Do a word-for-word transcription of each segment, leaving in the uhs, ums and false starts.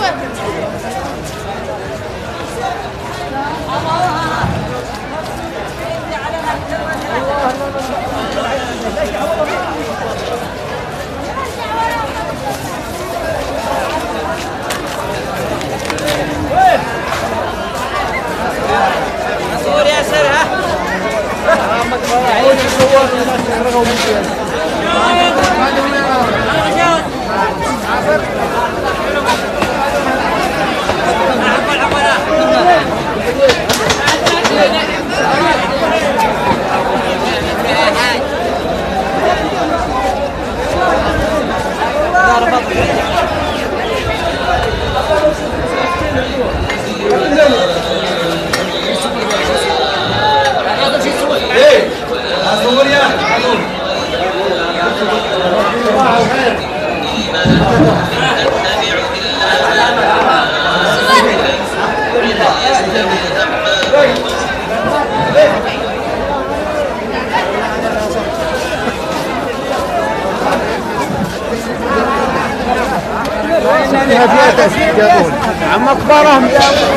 عم اكبرهم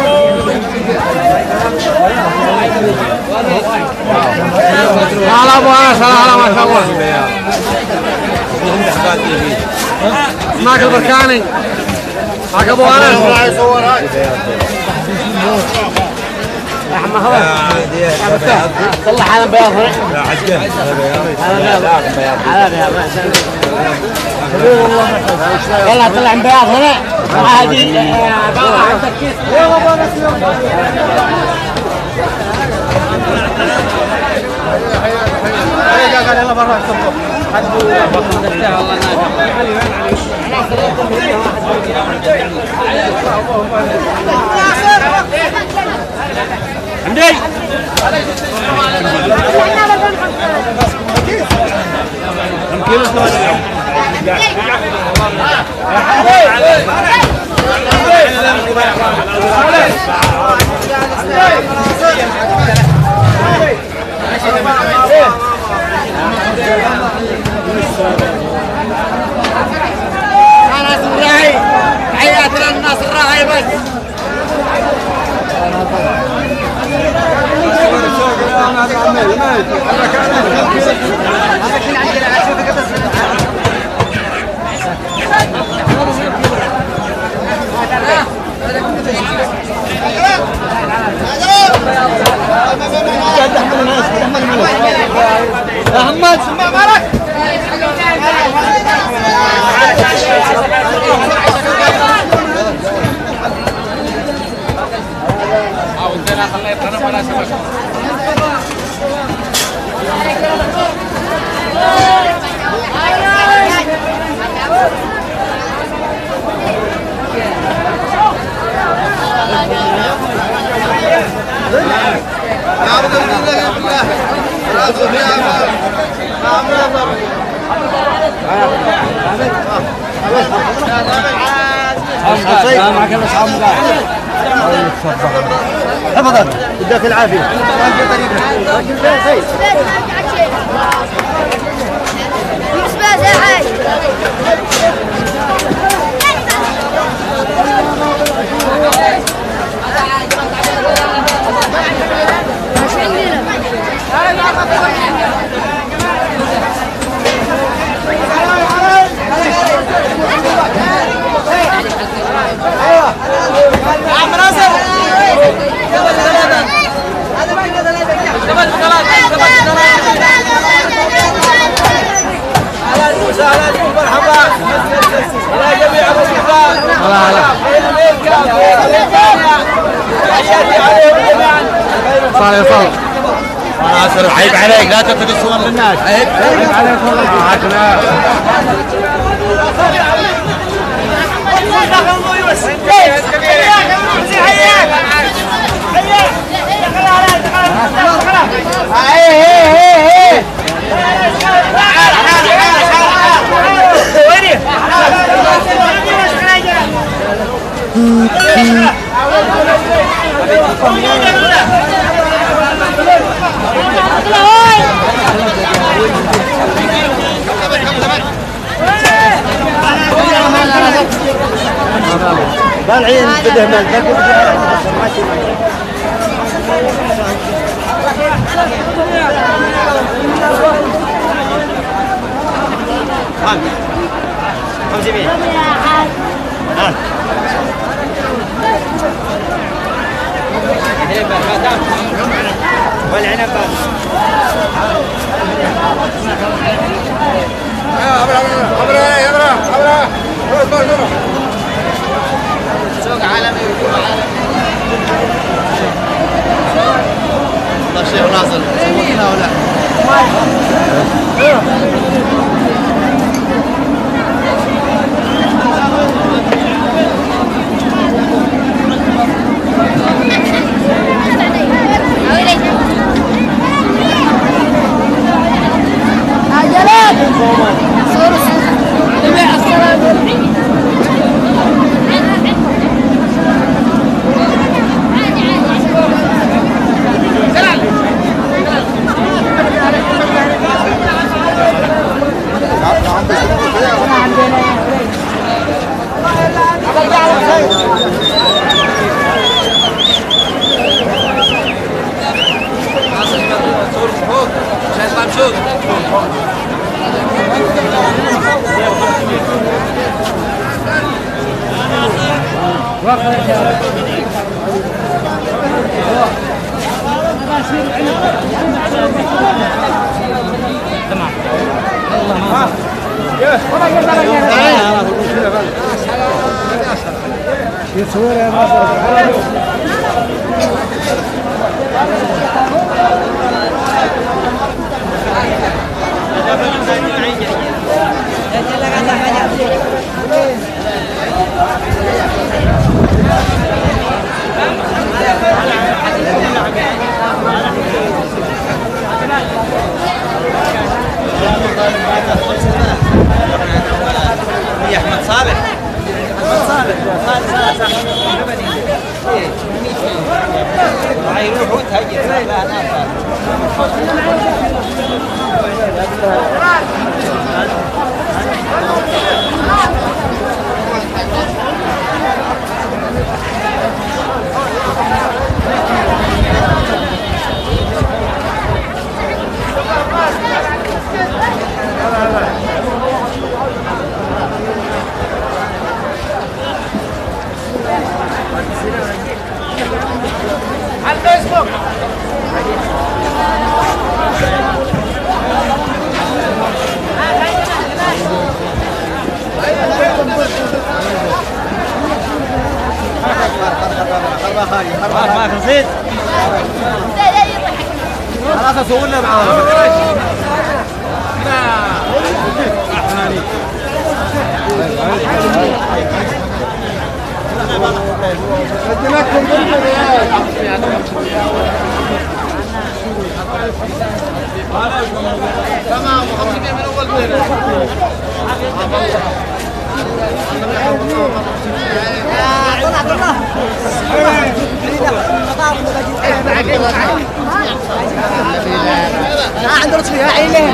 هلا ابو انس هلا ما شاء الله معك البركاني معك ابو انس يا عم خلاص طلع حالا بياض هنا لا عجل هذا بياض هذا بياض يلا طلع من بياض هنا هذه عباره عن تركيز يلا برا حمدي كم كيلو اليوم؟ ناس الراعي تحياتنا للناس الراعي بس يا محمد سمع مالك ابدا بدك العافيه عم ناصر اهلا وسهلا ومرحبا يا جميع الاصدقاء تحياتي عليهم جميعا صار صار ناصر عيب عليك لا تاخذ الصور للناس عيب عيب عليك والله معاكنا Vamos. طالعين بده مال ماشي خمس خمسة مية ها والعنب سوق عالمي والله شيخ ناصر سوقنا ولا يا احمد صالح احمد صالح صالح صالح يروح وتهجر لا انا على الفيسبوك ما نسيت خلاص صورنا معاهم تمام وخمسمية من اول بيت طلع طلع لا عنده رسمي يا عيني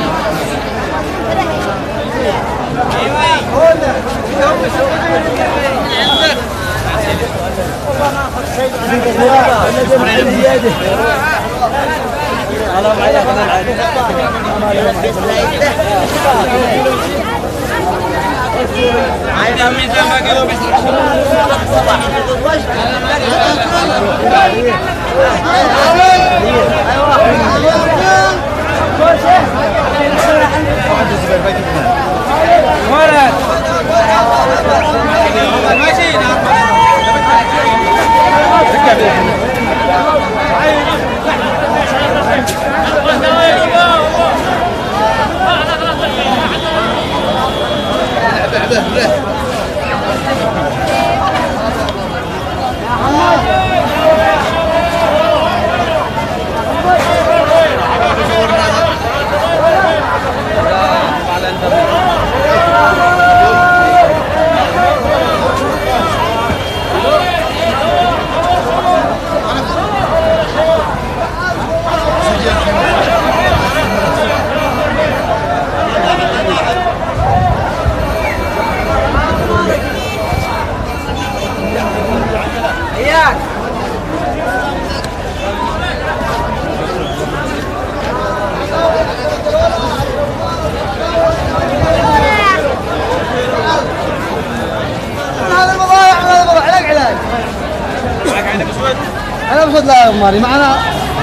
انا بخذ لا مالي معنا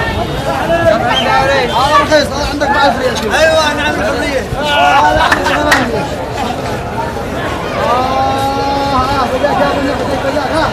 هذا رخيص عندك ب ألف ريال. ايوه نعم الحريه. اه لا عندك ثمانية. اه ها بدك يا ابني بدك ها.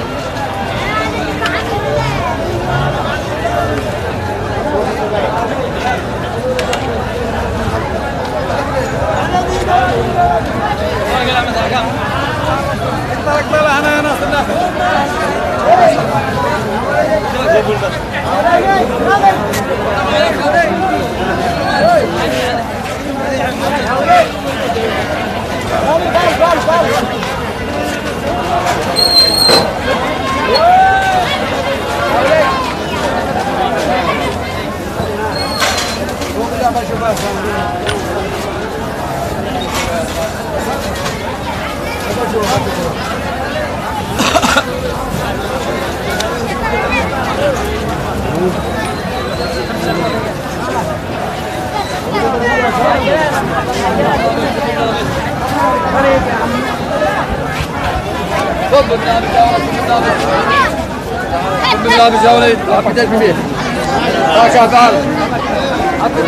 بالله بجولة عبد الكبير ما شاء الله عبد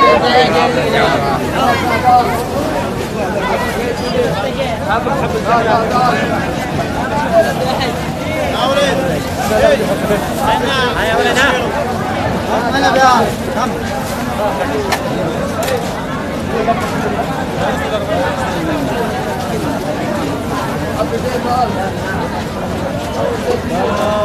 الكبير